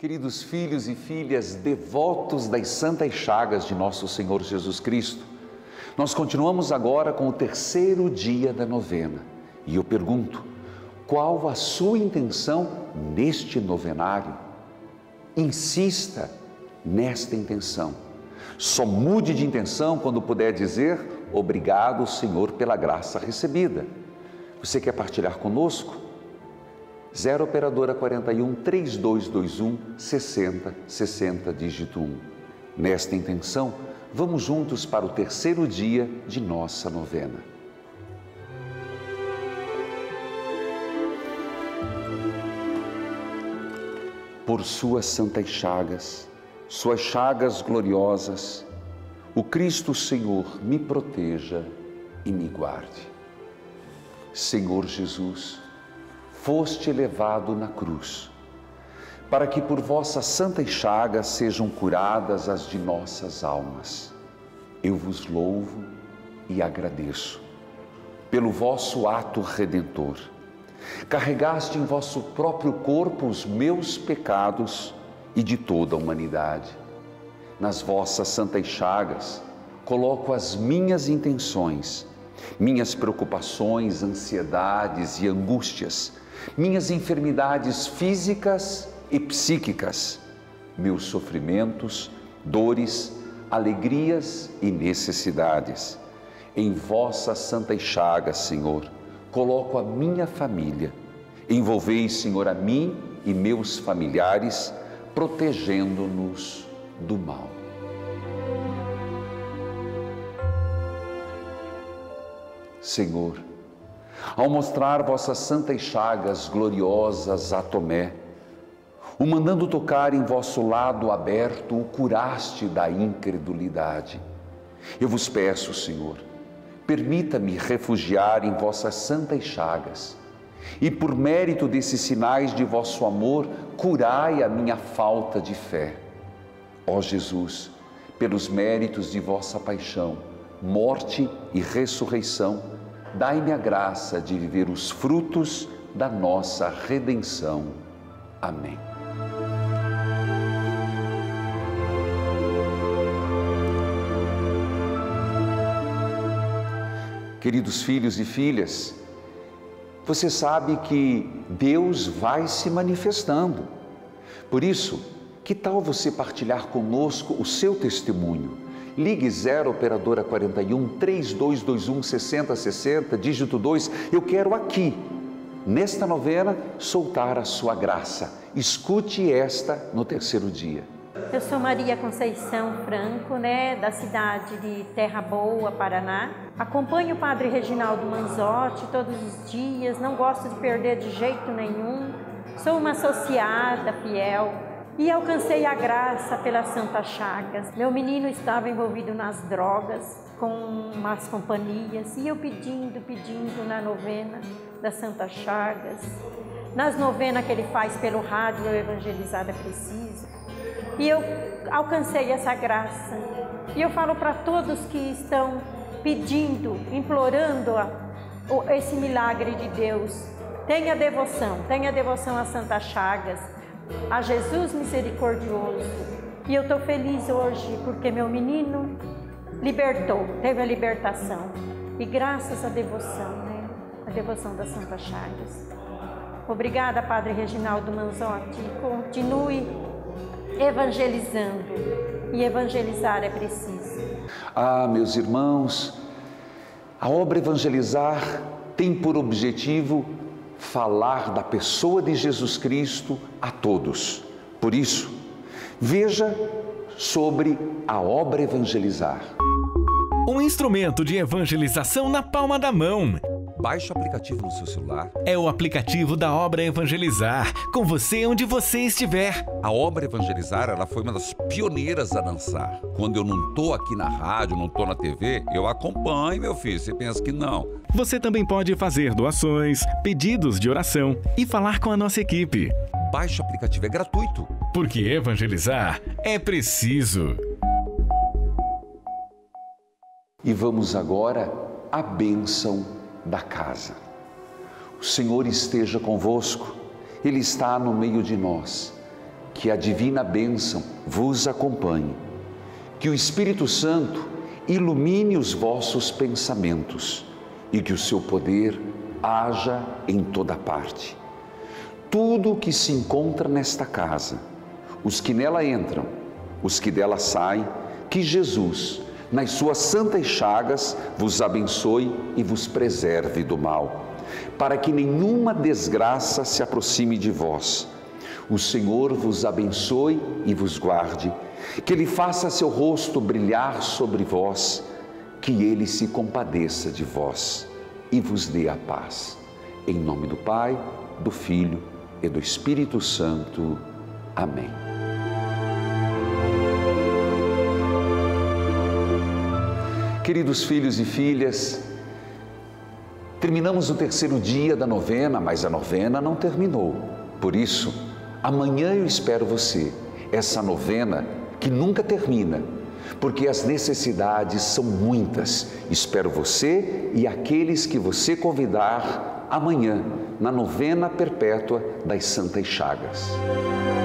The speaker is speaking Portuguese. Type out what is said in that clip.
Queridos filhos e filhas devotos das santas chagas de nosso Senhor Jesus Cristo, nós continuamos agora com o terceiro dia da novena. E eu pergunto, qual a sua intenção neste novenário? Insista nesta intenção. Só mude de intenção quando puder dizer, obrigado, Senhor, pela graça recebida. Você quer partilhar conosco? 0 operadora 41 3221 6060 dígito 1. Nesta intenção, vamos juntos para o terceiro dia de nossa novena. Por suas santas chagas gloriosas, o Cristo Senhor me proteja e me guarde. Senhor Jesus, foste levado na cruz, para que por vossas santas chagas sejam curadas as de nossas almas. Eu vos louvo e agradeço pelo vosso ato redentor. Carregaste em vosso próprio corpo os meus pecados e de toda a humanidade. Nas vossas santas chagas coloco as minhas intenções, minhas preocupações, ansiedades e angústias, minhas enfermidades físicas e psíquicas, meus sofrimentos, dores, alegrias e necessidades. Em vossas santas chagas, Senhor, coloco a minha família. Envolvei, Senhor, a mim e meus familiares, protegendo-nos do mal. Senhor, ao mostrar vossas santas chagas gloriosas a Tomé, o mandando tocar em vosso lado aberto, o curaste da incredulidade. Eu vos peço, Senhor, permita-me refugiar em vossas santas chagas e, por mérito desses sinais de vosso amor, curai a minha falta de fé. Ó Jesus, pelos méritos de vossa paixão, morte e ressurreição, dai-me a graça de viver os frutos da nossa redenção. Amém. Queridos filhos e filhas, você sabe que Deus vai se manifestando. Por isso, que tal você partilhar conosco o seu testemunho? Ligue 0 operadora 41 3221 6060, dígito 2. Eu quero aqui, nesta novena, soltar a sua graça. Escute esta no terceiro dia. Eu sou Maria Conceição Franco, da cidade de Terra Boa, Paraná. Acompanho o Padre Reginaldo Manzotti todos os dias, não gosto de perder de jeito nenhum. Sou uma associada fiel e alcancei a graça pelas santas chagas. Meu menino estava envolvido nas drogas, com más companhias, e eu pedindo na novena das santas chagas, nas novenas que ele faz pelo rádio, eu Evangelizar é Preciso. E eu alcancei essa graça. E eu falo para todos que estão pedindo, implorando esse milagre de Deus, tenha devoção às santas chagas, a Jesus misericordioso. E eu estou feliz hoje porque meu menino teve a libertação. E graças à devoção, a devoção das santas chagas. Obrigada, Padre Reginaldo Manzotti. Continue evangelizando, e evangelizar é preciso. Ah, meus irmãos, a obra Evangelizar tem por objetivo falar da pessoa de Jesus Cristo a todos. Por isso, veja sobre a obra Evangelizar. Um instrumento de evangelização na palma da mão. Baixe o aplicativo no seu celular. É o aplicativo da Obra Evangelizar, com você onde você estiver. A Obra Evangelizar, ela foi uma das pioneiras a lançar. Quando eu não tô aqui na rádio, não tô na TV, eu acompanho, meu filho. Você pensa que não. Você também pode fazer doações, pedidos de oração e falar com a nossa equipe. Baixe o aplicativo, é gratuito. Porque evangelizar é preciso. E vamos agora à bênção da casa. O Senhor esteja convosco, Ele está no meio de nós. que a divina bênção vos acompanhe, que o Espírito Santo ilumine os vossos pensamentos e que o seu poder haja em toda parte. Tudo o que se encontra nesta casa, os que nela entram, os que dela saem, que Jesus, nas suas santas chagas, vos abençoe e vos preserve do mal, para que nenhuma desgraça se aproxime de vós. O Senhor vos abençoe e vos guarde, que Ele faça seu rosto brilhar sobre vós, que Ele se compadeça de vós e vos dê a paz. Em nome do Pai, do Filho e do Espírito Santo. Amém. Queridos filhos e filhas, terminamos o terceiro dia da novena, mas a novena não terminou. Por isso, amanhã eu espero você, essa novena que nunca termina, porque as necessidades são muitas. Espero você e aqueles que você convidar amanhã, na novena perpétua das Santas Chagas.